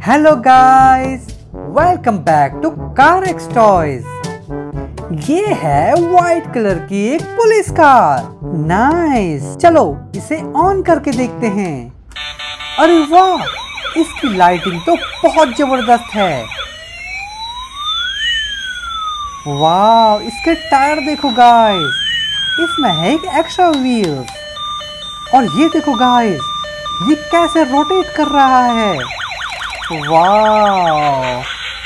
Hello guys, welcome back to car X toys. ये है white colour की एक पुलिस कार। नाइस, चलो इसे ऑन करके देखते हैं। अरे वाह, इसकी लाइटिंग तो बहुत जबरदस्त है। वाह, इसके टायर देखो गाइस, इसमें है एक एक्स्ट्रा व्हील। और ये देखो गाइस, ये कैसे रोटेट कर रहा है। वाह,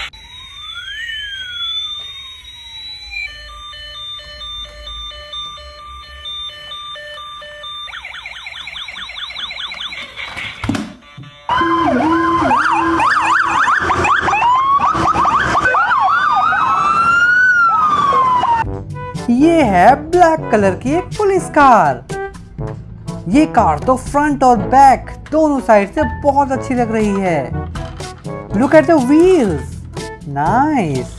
ये है ब्लैक कलर की एक पुलिस कार। ये कार तो फ्रंट और बैक दोनों साइड से बहुत अच्छी लग रही है। Look at the wheels, nice.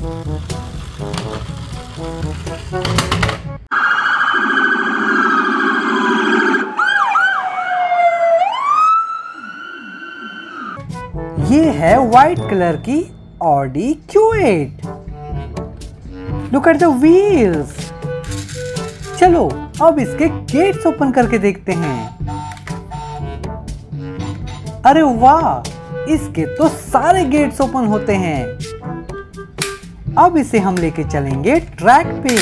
ये है व्हाइट कलर की Audi Q8। Look at the wheels. चलो अब इसके गेट्स ओपन करके देखते हैं। अरे वाह, इसके तो सारे गेट्स ओपन होते हैं। अब इसे हम लेके चलेंगे ट्रैक पे।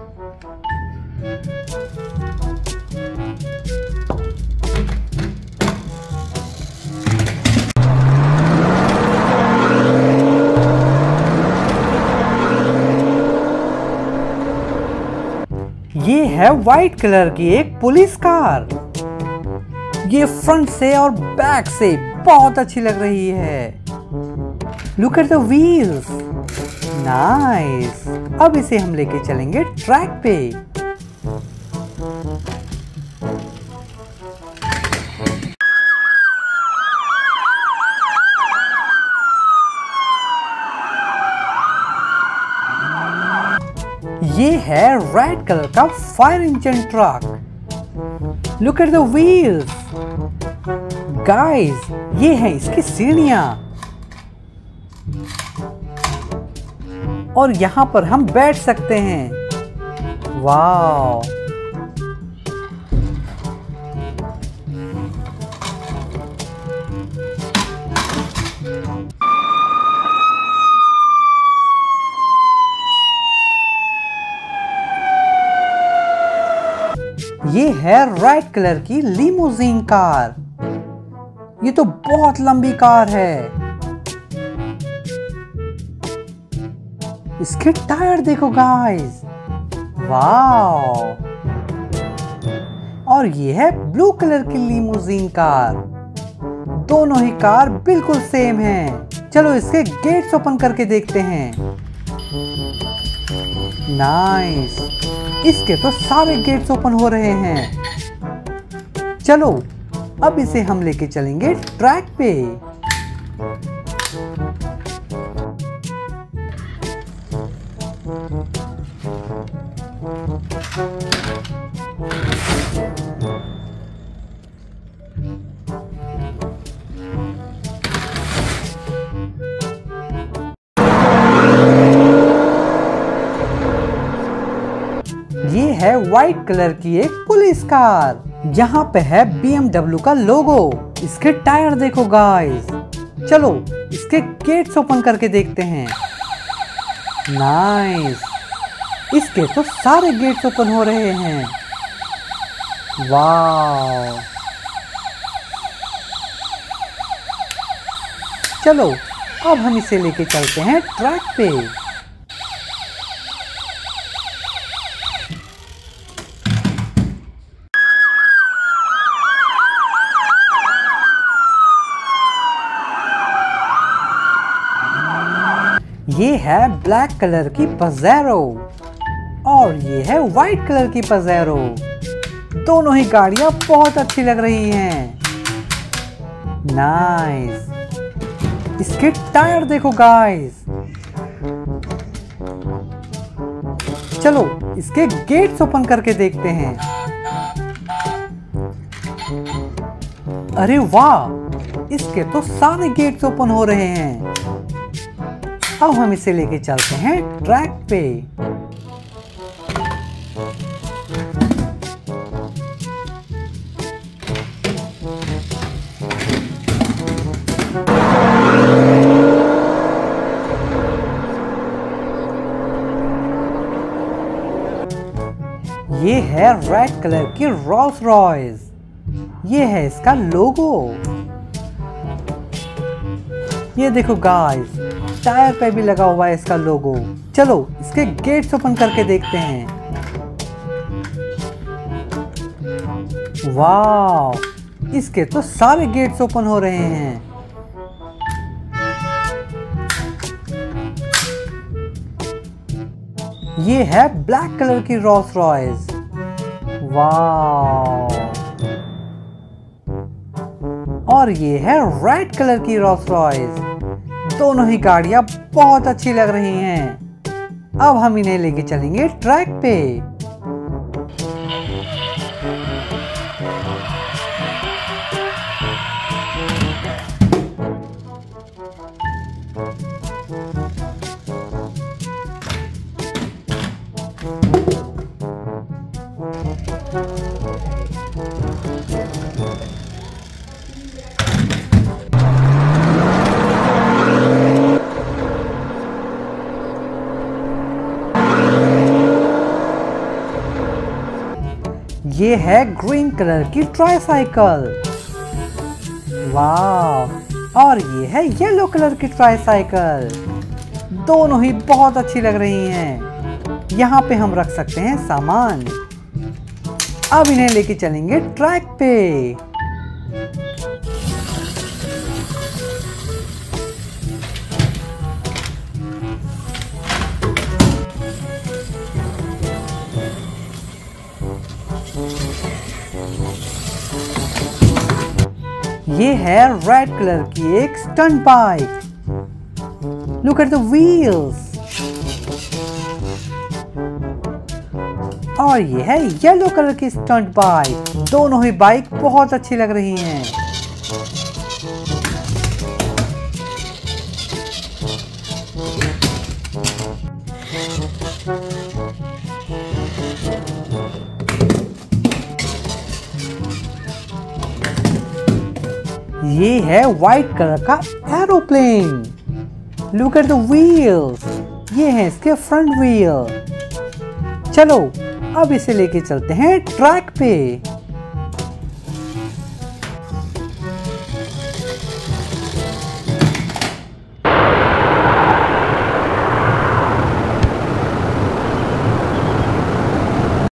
ये है व्हाइट कलर की एक पुलिस कार। ये फ्रंट से और बैक से बहुत अच्छी लग रही है। Look at the wheels, nice. अब इसे हम लेके चलेंगे ट्रैक पे। ये है रेड कलर का fire engine truck. Look at the wheels guys, ये है इसकी सीढ़ियां। और यहां पर हम बैठ सकते हैं। वाह, ये है रेड कलर की लिमोजीन कार। ये तो बहुत लंबी कार है। इसके टायर देखो गाइस, वाह। और ये है ब्लू कलर की लिमोजीन कार। दोनों ही कार बिल्कुल सेम हैं। चलो इसके गेट्स ओपन करके देखते हैं। नाइस, इसके तो सारे गेट्स ओपन हो रहे हैं। चलो अब इसे हम लेके चलेंगे ट्रैक पे। ये है व्हाइट कलर की एक पुलिस कार। यहाँ पे है BMW का लोगो। इसके टायर देखो गाइस। चलो इसके गेट्स ओपन करके देखते हैं। नाइस, इसके तो सारे गेट्स ओपन हो रहे हैं। वाह, चलो अब हम इसे लेके चलते हैं ट्रैक पे। ये है ब्लैक कलर की पजेरो और ये है व्हाइट कलर की पजेरो। दोनों ही गाड़ियां बहुत अच्छी लग रही हैं। नाइस, इसके टायर देखो गाइस। चलो इसके गेट्स ओपन करके देखते हैं। अरे वाह, इसके तो सारे गेट्स ओपन हो रहे हैं। अब हम इसे लेके चलते हैं ट्रैक पे। ये है रेड कलर की रोल्स रॉयस। ये है इसका लोगो। ये देखो गाइस, टायर पे भी लगा हुआ है इसका लोगो। चलो इसके गेट्स ओपन करके देखते हैं। वाह, इसके तो सारे गेट्स ओपन हो रहे हैं। ये है ब्लैक कलर की रोल्स रॉयस। वाह, और ये है रेड कलर की रोल्स रॉयस। दोनों ही गाड़ियां बहुत अच्छी लग रही हैं। अब हम इन्हें लेके चलेंगे ट्रैक पे। ये है ग्रीन कलर की ट्राईसाइकिल। वाह, और ये है येलो कलर की ट्राईसाइकिल। दोनों ही बहुत अच्छी लग रही हैं। यहाँ पे हम रख सकते हैं सामान। अब इन्हें लेके चलेंगे ट्रैक पे। ये है रेड कलर की एक stunt bike. Look at the wheels. और ये है येलो कलर की स्टंट बाइक। दोनों ही बाइक बहुत अच्छी लग रही हैं। ये है व्हाइट कलर का aeroplane. Look at the wheels. ये है इसके फ्रंट व्हील। चलो अब इसे लेके चलते हैं ट्रैक पे।